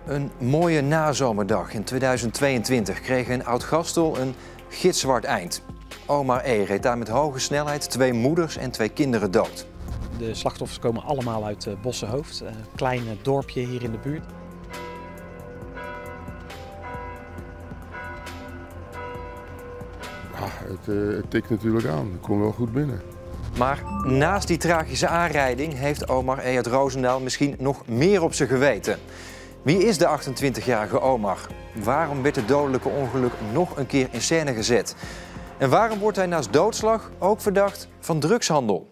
Een mooie nazomerdag in 2022 kreeg in Oud-Gastel een gitzwart eind. Omar E. reed daar met hoge snelheid 2 moeders en 2 kinderen dood. De slachtoffers komen allemaal uit Bossenhoofd, een klein dorpje hier in de buurt. Ja, het tikt natuurlijk aan. Ik kom wel goed binnen. Maar naast die tragische aanrijding heeft Omar E. uit Roosendaal misschien nog meer op zijn geweten. Wie is de 28-jarige Omar? Waarom werd het dodelijke ongeluk nog een keer in scène gezet? En waarom wordt hij naast doodslag ook verdacht van drugshandel?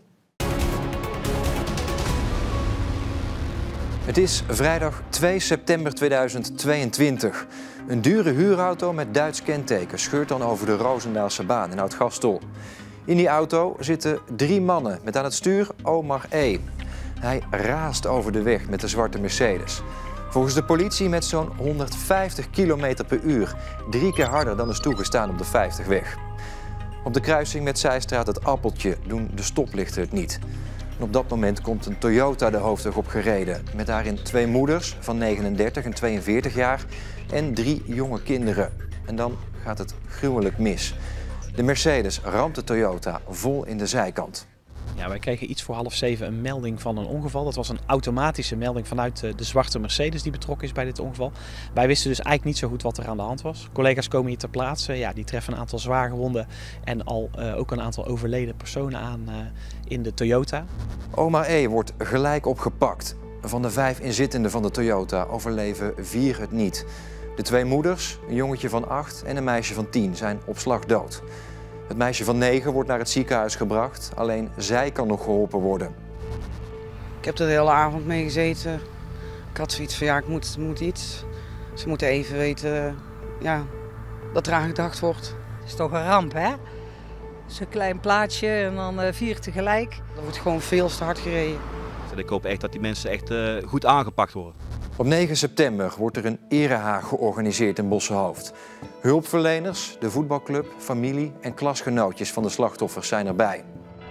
Het is vrijdag 2 september 2022. Een dure huurauto met Duits kenteken scheurt dan over de Roosendaalse baan in Oud-Gastel. In die auto zitten 3 mannen met aan het stuur Omar E. Hij raast over de weg met de zwarte Mercedes. Volgens de politie met zo'n 150 km per uur. 3 keer harder dan is toegestaan op de 50-weg. Op de kruising met Zijstraat het Appeltje doen de stoplichten het niet. En op dat moment komt een Toyota de hoofdweg op gereden. Met daarin 2 moeders van 39 en 42 jaar en 3 jonge kinderen. En dan gaat het gruwelijk mis. De Mercedes ramt de Toyota vol in de zijkant. Ja, wij kregen iets voor 6:30 een melding van een ongeval. Dat was een automatische melding vanuit de zwarte Mercedes die betrokken is bij dit ongeval. Wij wisten dus eigenlijk niet zo goed wat er aan de hand was. Collega's komen hier ter plaatse. Ja, die treffen een aantal zwaargewonden en ook een aantal overleden personen aan in de Toyota. Omar E. wordt gelijk opgepakt. Van de 5 inzittenden van de Toyota overleven 4 het niet. De 2 moeders, een jongetje van 8 en een meisje van 10, zijn op slag dood. Het meisje van 9 wordt naar het ziekenhuis gebracht. Alleen zij kan nog geholpen worden. Ik heb er de hele avond mee gezeten. Ik had zoiets van, ja, ik moet iets. Ze moeten even weten dat er aan gedacht wordt. Het is toch een ramp, hè? Zo'n klein plaatsje en dan 4 tegelijk. Er wordt gewoon veel te hard gereden. Ik hoop echt dat die mensen echt goed aangepakt worden. Op 9 september wordt er een erehaag georganiseerd in Bossenhoofd. Hulpverleners, de voetbalclub, familie en klasgenootjes van de slachtoffers zijn erbij.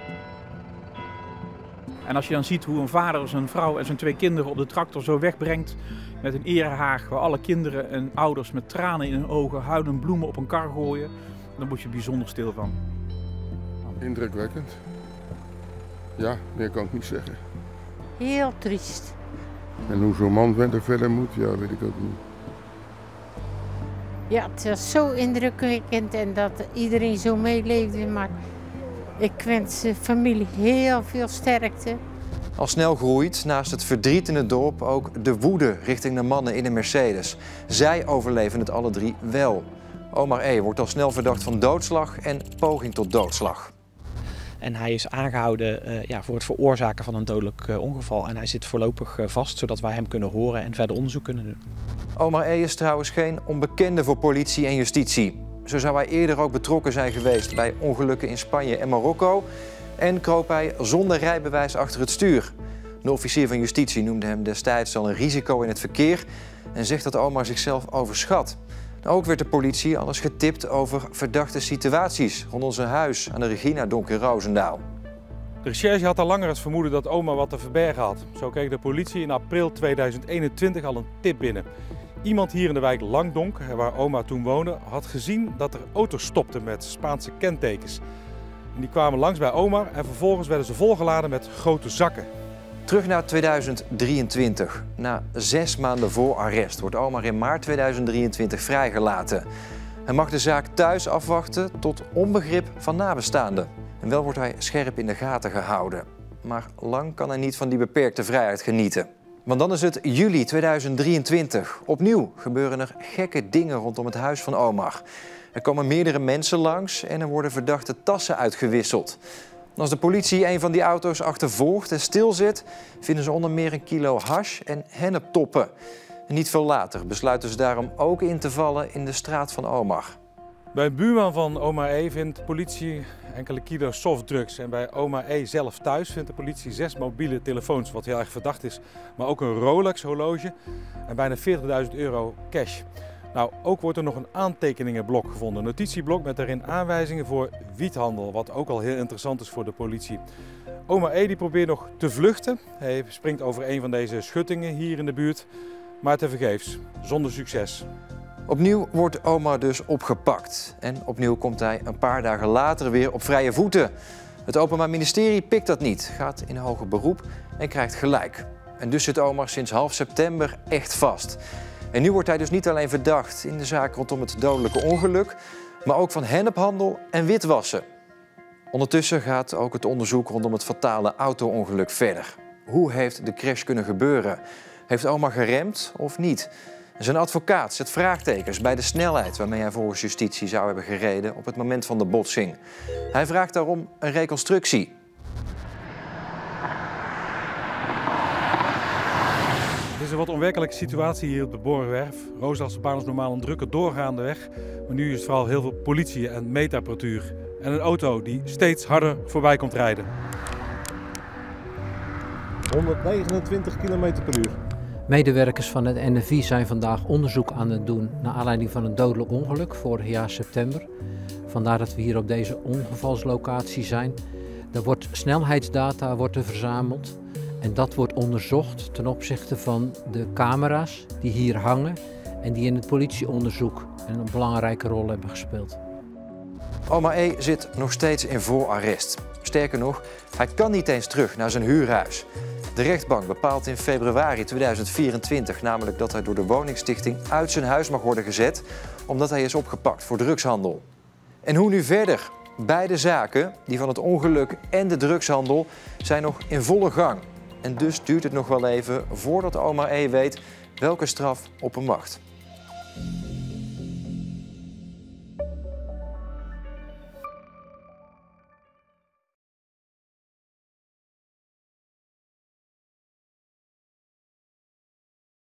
En als je dan ziet hoe een vader zijn vrouw en zijn 2 kinderen op de tractor zo wegbrengt met een erehaag waar alle kinderen en ouders met tranen in hun ogen huilend bloemen op een kar gooien, dan word je bijzonder stil van. Indrukwekkend. Ja, meer kan ik niet zeggen. Heel triest. En hoe zo'n man verder moet, ja, weet ik ook niet. Ja, het was zo indrukwekkend en dat iedereen zo meeleefde, maar ik wens de familie heel veel sterkte. Al snel groeit naast het verdriet in het dorp ook de woede richting de mannen in de Mercedes. Zij overleven het alle 3 wel. Omar E. wordt al snel verdacht van doodslag en poging tot doodslag. En hij is aangehouden voor het veroorzaken van een dodelijk ongeval. En hij zit voorlopig vast, zodat wij hem kunnen horen en verder onderzoek kunnen doen. Omar E. is trouwens geen onbekende voor politie en justitie. Zo zou hij eerder ook betrokken zijn geweest bij ongelukken in Spanje en Marokko. En kroop hij zonder rijbewijs achter het stuur. De officier van justitie noemde hem destijds al een risico in het verkeer en zegt dat Omar zichzelf overschat. Ook werd de politie al eens getipt over verdachte situaties rondom zijn huis aan de Reginadonk in Roosendaal. De recherche had al langer het vermoeden dat Omar wat te verbergen had. Zo kreeg de politie in april 2021 al een tip binnen. Iemand hier in de wijk Langdonk, waar Omar toen woonde, had gezien dat er auto's stopten met Spaanse kentekens. En die kwamen langs bij Omar en vervolgens werden ze volgeladen met grote zakken. Terug naar 2023. Na 6 maanden voor arrest wordt Omar in maart 2023 vrijgelaten. Hij mag de zaak thuis afwachten tot onbegrip van nabestaanden. En wel wordt hij scherp in de gaten gehouden. Maar lang kan hij niet van die beperkte vrijheid genieten. Want dan is het juli 2023. Opnieuw gebeuren er gekke dingen rondom het huis van Omar. Er komen meerdere mensen langs en er worden verdachte tassen uitgewisseld. Als de politie een van die auto's achtervolgt en stilzit, vinden ze onder meer een kilo hash en henneptoppen. En niet veel later besluiten ze daarom ook in te vallen in de straat van Omar. Bij een buurman van Omar E. vindt de politie enkele kilo softdrugs. En bij Omar E. zelf thuis vindt de politie 6 mobiele telefoons, wat heel erg verdacht is. Maar ook een Rolex horloge en bijna €40.000 cash. Nou, ook wordt er nog een aantekeningenblok gevonden. Een notitieblok met daarin aanwijzingen voor wiethandel, wat ook al heel interessant is voor de politie. Omar E. die probeert nog te vluchten. Hij springt over een van deze schuttingen hier in de buurt. maar tevergeefs, zonder succes. Opnieuw wordt Omar dus opgepakt. En opnieuw komt hij een paar dagen later weer op vrije voeten. Het Openbaar Ministerie pikt dat niet, gaat in hoger beroep en krijgt gelijk. En dus zit Omar sinds half september echt vast. En nu wordt hij dus niet alleen verdacht in de zaak rondom het dodelijke ongeluk, maar ook van hennephandel en witwassen. Ondertussen gaat ook het onderzoek rondom het fatale auto-ongeluk verder. Hoe heeft de crash kunnen gebeuren? Heeft Omar geremd of niet? Zijn advocaat zet vraagtekens bij de snelheid waarmee hij volgens justitie zou hebben gereden op het moment van de botsing. Hij vraagt daarom een reconstructie. Het is een wat onwerkelijke situatie hier op de Borgerwerf. Roosdaalsebaan is normaal een drukke doorgaande weg, maar nu is het vooral heel veel politie en meetapparatuur. En een auto die steeds harder voorbij komt rijden. 129 km per uur. Medewerkers van het NFI zijn vandaag onderzoek aan het doen naar aanleiding van een dodelijk ongeluk vorig jaar september. Vandaar dat we hier op deze ongevalslocatie zijn. Er wordt snelheidsdata verzameld en dat wordt onderzocht ten opzichte van de camera's die hier hangen en die in het politieonderzoek een belangrijke rol hebben gespeeld. Omar E. zit nog steeds in voorarrest. Sterker nog, hij kan niet eens terug naar zijn huurhuis. De rechtbank bepaalt in februari 2024 namelijk dat hij door de woningstichting uit zijn huis mag worden gezet, omdat hij is opgepakt voor drugshandel. En hoe nu verder? Beide zaken, die van het ongeluk en de drugshandel, zijn nog in volle gang. En dus duurt het nog wel even voordat Omar E. weet welke straf op hem wacht.